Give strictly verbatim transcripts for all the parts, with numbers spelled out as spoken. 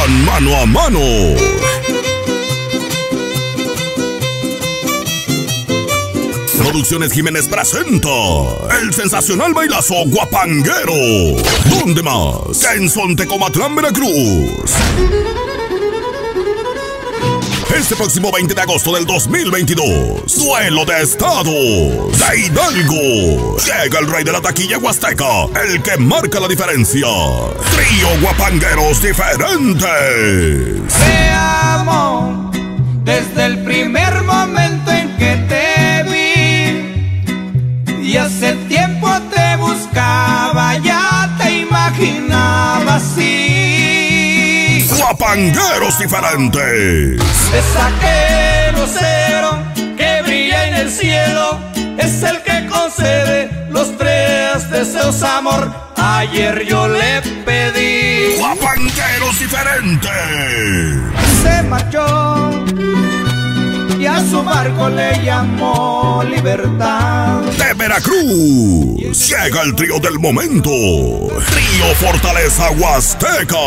con Mano a Mano. Producciones Jiménez presenta el sensacional bailazo Guapanguero. ¿Dónde más? Que en Sontecomatlán, Veracruz. Este próximo veinte de agosto del dos mil veintidós, duelo de estados de Hidalgo. Llega el rey de la taquilla huasteca, el que marca la diferencia. Trío Guapangueros Diferentes. Te amo desde el primer momento en que te vi, y hace tiempo te buscaba, ya te imaginaba así. Guapangueros Diferentes. De saquero cero que brilla en el cielo, es el que concede los tres deseos, amor. Ayer yo le pedí. Guapangueros Diferentes. Se marchó y a su barco le llamó Libertad. De Veracruz llega el trío del momento, Trío Fortaleza Huasteca.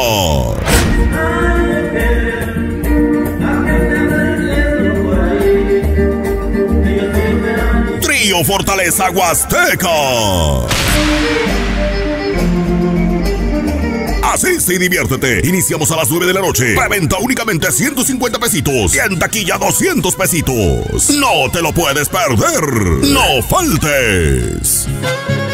Trío Fortaleza Huasteca. Asiste y diviértete. Iniciamos a las nueve de la noche. Preventa únicamente ciento cincuenta pesitos. Y en taquilla doscientos pesitos. No te lo puedes perder. No faltes.